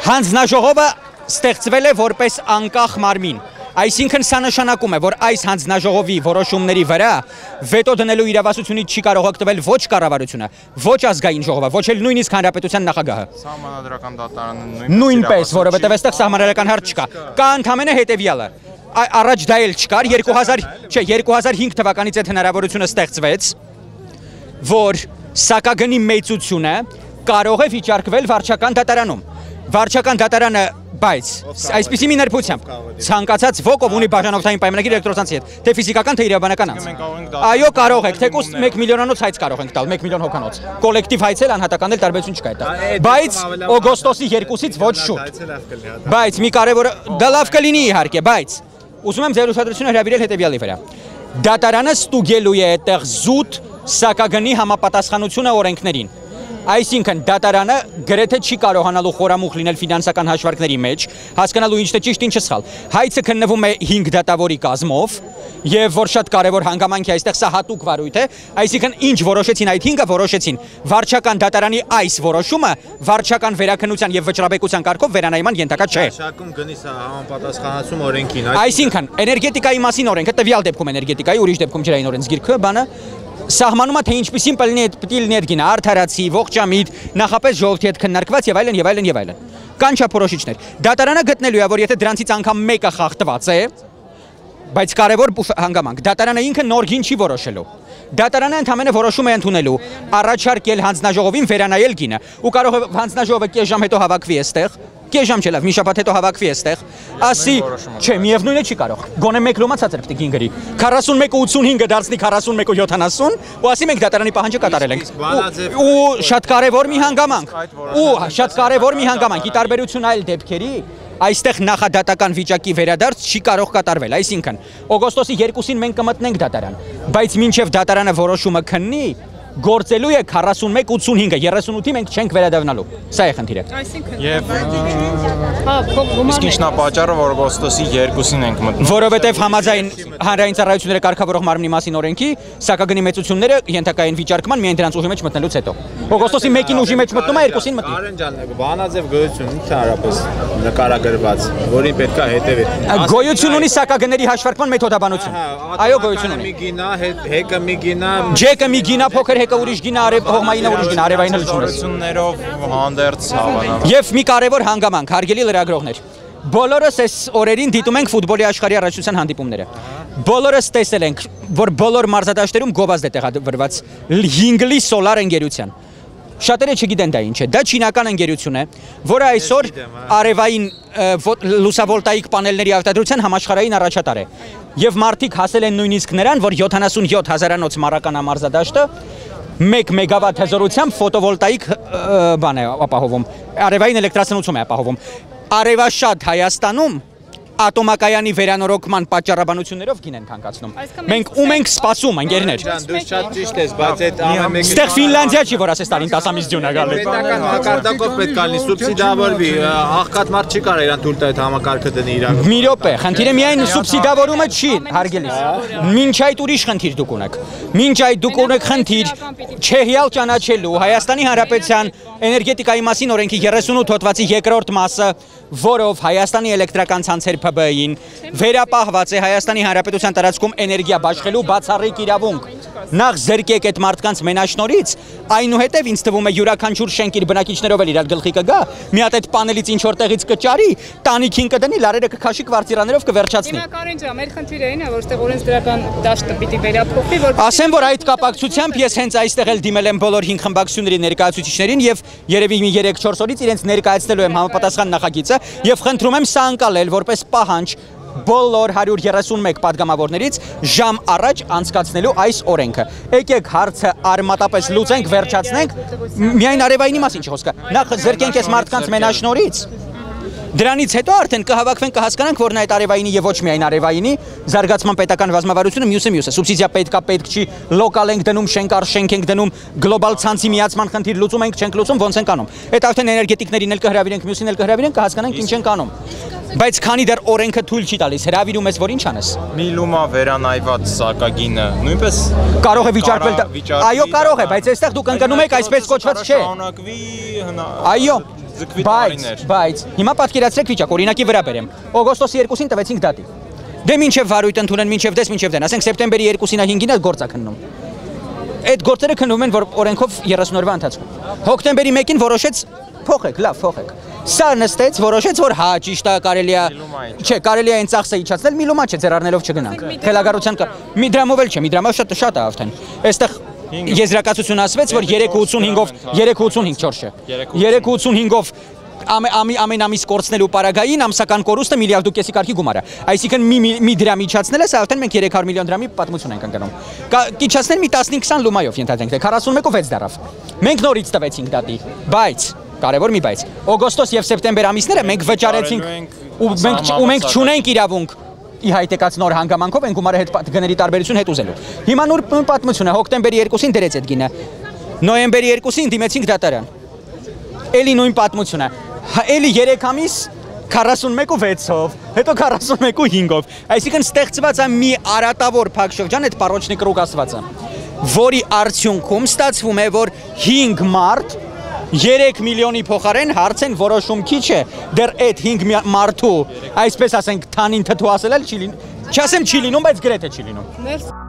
Հանձնաժողովը ստեղծվել է որպես անկախ մարմին։ Այսինքն սա նշանակում է, որ այս հանձնաժողովի որոշումների վրա վետո դնելու իրավասությունից չի կարող օգտվել ոչ կառավարությունը, ոչ ազգային ժողովը, ոչ էլ նույնիսկ հանրապետության նախագահը։ Սահմանադրական դատարանը նույնպես, որովհետև այստեղ սահմանադրական հարց չկա։ Կա ընդհանրապես հետևյալը։ Առաջ դա էլ չկար 2005 թվականից այդ հնարավորությունը ստեղծվեց, որ սակագնի մեծությունը կարող է վիճարկվել վարչական դատարանում։ Վարչական դատարանը, բայց այսպիսի մի ներբությամբ ցանկացած ոք ով ունի բաժանորդային պայմանագիր էլեկտրոցանցի հետ, թե ֆիզիկական, թե իրավաբանական անձ։ Այո, կարող եք, թեկուզ 1 միլիոնանոց հայց կարող ենք տալ, 1 միլիոն հոգանոց։ Կոլեկտիվ հայցել, անհատական էլ տարբերություն չկա այդ։ Բայց օգոստոսի 2-ից ոչ շուտ։ Բայց մի կարևոր դա լավ կլինի իհարկե, բայց ուզում եմ ձեր ուշադրությունը հրավիրել հետևյալի վրա։ Դատարանը ստուգելու է այդտեղ զուտ սակագնի համապատասխանությունը օրենքներին։ Այսինքն դատարանը գրեթե չի կարողանալու խորամուխ լինել ֆինանսական հաշվարկների մեջ, հասկանալու ինչն է ճիշտ, ինչը սխալ։ Հայցը քննվում է 5 դատավորի կազմով, եւ որ շատ կարևոր հանգամանք է այստեղ սա հատուկ վարույթ է, այսինքն ինչ որոշեցին այդ 5-ը որոշեցին վարչական դատարանի այս որոշումը վարչական վերաքննության եւ վճռաբեկության կարգով վերանայման ենթակա չէ։ Շակում գնի սա համապատասխանացում օրենքին։ Այսինքն էներգետիկայի մասին օրենքը տվյալ դեպքում էներգետիկայի, ուրիշ դեպքում ջրային օրենսգիրքը, բանը սահմանում է թե ինչպիսին պետք է լինի այդ գինը, արդարացի, ողջամիտ, նախապես ժողովրդի հետ քննարկված եւ այլն եւ այլն եւ այլն։ Կան չափորոշիչներ։ Դատարանը գտնելու է, որ եթե դրանցից անգամ մեկը խախտված է, բայց կարևոր հանգամանք, դատարանը ինքը նոր գին չի որոշելու։ Դատարանը ընդհանրապես որոշում է ընդունելու առաջարկել հանձնաժողովին վերանայել գինը, ու կարող է հանձնաժողովը կես ժամ հետո հավաքվի այստեղ, կես ժամ չէ լավ, մի շաբաթ հետո հավաքվի այստեղ, ասի, չէ, միևնույն է չի կարող։ Գոնե մեկ լոմա ցածր պետք է գին գրի։ 41-85-ը դարձնի 41-70 ու ասի մենք դատարանի պահանջը կատարել ենք։ Ու շատ կարևոր մի հանգամանք, ի տարբերություն այլ դեպքերի, այստեղ նախադատական վիճակի վերադարձ չի կարող կատարվել, այսինքն օգոստոսի 2-ին մենք կմտնենք դատարան, բայց մինչև դատարանը որոշումը քննի, գործելու է 41-85-ը, 38-ի մենք չենք վերադառնալու։ Սա է խնդիրը։ Եվ իսկ ինչն է պատճառը, որ օգոստոսի 2-ին ենք մտնում։ Որովհետև համաձայն հանրային ծառայությունների կարգավորող մարմնի մասին օրենքի սակագնի մեծությունները ենթակա են վիճարկման միայն դրանց ուժի մեջ մտնելուց հետո։ Օգոստոսի 1-ին ուժի մեջ մտնում է, 2-ին մտնի։ Արեն ջան, բանաձև գոյություն ընդհանրապես նկարագրված, որին պետք է հետևել։ Գոյություն ունի սակագների հաշվարկման մեթոդաբանություն։ Այո, գոյություն ունի։ Մի գինա, հեկը մի գինա, ջեկը մի գինա, փոքր հեկը ուրիշ գինա, հողմայինը ուրիշ գինա, արևայինը լուծություններով հանդերձ հավանաբար։ Եվ մի կարևոր հանգամանք, հարգելի լրագրողներ։ Բոլորս այս օրերին դիտում ենք ֆուտբոլի աշխարհի առաջնության հանդիպումները։ Բոլորս տեսել ենք, որ բոլոր մարզադաշտերում գովազդ է տեղադրված 5 սոլար ընկերության։ Շատերը չգիտեն դա ինչ է։ Դա չինական ընկերություն է, որը այսօր արևային լուսավոլտաիկ պանելների արտադրության համաշխարհային առաջատար է։ Եվ մարդիկ հասել են նույնիսկ նրան, որ 77,000-անոց Մարականա մարզադաշտը 1 մեգավատ հզորությամբ ֆոտովոլտաիկ բան է ապահովում, արևային էլեկտրասնություն է ապահովում։ Արևաշատ Հայաստանում ատոմակայանի վերանորոգման պատճառաբանություններով գին են թանկացնում։ Մենք ում ենք սպասում, ընկերներ։ Դու շատ ճիշտ ես, բայց այդ ամեն Ստեղ Ֆինլանդիա չի, որ ասես տարին 10 ամիս ձյուն է գալի։ պետական մակարդակով պետք է լինի, սուբսիդավորվի, աղքատ մարդ չի կարող իրան թույլ տա այդ համակարգը դնի իրան։ Մի րոպե, խնդիրը միայն սուբսիդավորումը չի, հարգելիս։ Մինչ այդ ուրիշ խնդիր դուք ունեք։ Մինչ այդ դուք ունեք խնդիր Չեխիալ ճանաչելու Հայաստանի Հանրապետության էներգետիկայի մասին օրենքի 38 հոդվածի 2-րդ մասը, որով Հայաստանի էլեկտրական ցանցեր ՓԲ-ին վերապահված է Հայաստանի Հանրապետության տարածքում էներգիա բաշխելու բացառիկ իրավունք։ Նախ զրկեք այդ մարդկանց մենաշնորից, այնուհետև ինձ թվում է յուրաքանչյուր շենք իր բնակիչներով էլ իրար գլխի կգա, մի հատ այդ պանելից ինչ որտեղից կճարի, տանիքին կդնի, լարերը կքաշի, կվարտիրաներով կվերջացնի։ Հիմա Կարեն ջան, մեր խնդիրը այն է, որ այստեղ օրենսդրական դաշտը պիտի վերափոխվի, որ ասեմ, որ այդ կապակցությամբ ես հենց այստեղ էլ դիմել եմ բոլոր 5 խմբակցությունների ներկայացուցիչներին եւ երևի մի 3-4 օրից իրենց ներկայացնելու եմ համապատասխան նախագիծը եւ խնդրում եմ սա անցալել որպես պահանջ բոլոր 131 падգամավորներից ժամ առաջ անցկացնելու այս օրենքը։ Եկեք հարցը արմատապես լուծենք, վերջացնենք, միայն արևայինի մասին չի խոսքը։ Նախ զրկենք այս մարդկանց մենաշնորից։ Դրանից հետո արդեն կհավաքվենք, կհասկանանք, որ նա այդ արևայինի եւ ոչ միայն արևայինի զարգացման պետական ռազմավարությունը մյուսը։ Սուբսիդիա պետք չի, լոկալ ենք դնում, շենք առ շենք ենք դնում, գլոբալ ցանցի միացման խնդիր լուծում ենք, չենք լուծում, ոնց ենք անում։ Այդ արդեն էներգետիկներին էլ կհրավիրենք, մյուսին էլ կհրավիրենք, կհասկանանք ինչ ենք անում։ Բայց քանի դեռ օրենքը թույլ չի տալիս, հրավիրում ես, որ ինչ անես։ Մի լումա վերանայված սակագինը նույնպես կարող է վիճարկվել։ Այո, կարող է, բայց այստեղ դուք ընկնում եք այսպես կոչված չէ։ Շարունակվի Այո, Ձգվի տարիներ։ Բայց հիմա պատկերացրեք վիճակ, օրինակի վրա բերեմ։ Օգոստոսի 2-ին տվեցինք դատի։ Դե մինչև վարույթ ընդունեն, մինչև դես, մինչև դեն, ասենք սեպտեմբերի 2-ին, 5-ին գործա քննում։ Այդ գործերը քննում են որ օրենքով 30 օրվա ընթացքում։ Հոկտեմբերի 1-ին որոշեց փոխեք, լավ, փոխեք։ Սա նստեց, որոշեց որ հա ճիշտ է, կարելի է, չէ, կարելի է այն ծախսը իջացնել, միլումա չէ, ձեր առնելով չգնանք։ Խելագարության մի դրամով էլ չէ, մի դրամով շատ է արդեն։ Այստեղ եզրակացություն ասվեց, որ 3.85-ով 3.85 չորշը։ 3.85-ով ամեն ամիս կորցնելու պարագային ամսական կորուստը միլիարդ ու կեսի կարգի գումար է։ Այսինքն մի դրամ իջացնել է, սա արդեն մենք 300 միլիոն դրամի պատմություն ենք ընկնում։ Իջացնել մի 15-20 լումայով ենթադրենք, թե 41-ով 6 դարավ։ Մենք նորից տվեցինք դատի, բայց կարևոր մի բայց օգոստոս եւ սեպտեմբեր ամիսները մենք վճարեցինք ու մենք չունենք իրավունք ի հայտեկած նոր հանգամանքով այն գումարը հետ գների տարբերություն հետ ուզելու։ Հիմա նոր պատմություն է, հոկտեմբերի 2-ին դրեց այդ գինը։ Նոյեմբերի 2-ին դիմեցինք դատարան։ Էլի նույն պատմությունը։ Էլի 3 ամիս 41.6-ով, հետո 41.5-ով։ Այսինքն ստեղծված է մի արատավոր փակ շրջան, այդ պարոչնի կրուկ ասվածը, որի արդյունքում ստացվում է, որ 5 մարդ 3 միլիոնի փոխարեն հարցեն որոշում քիչ է, դեռ այդ 5 մարդու, այսպես ասենք, թանին թթու ասել չի լինում, չասեմ չի լինում, բայց գրեթե չի լինում։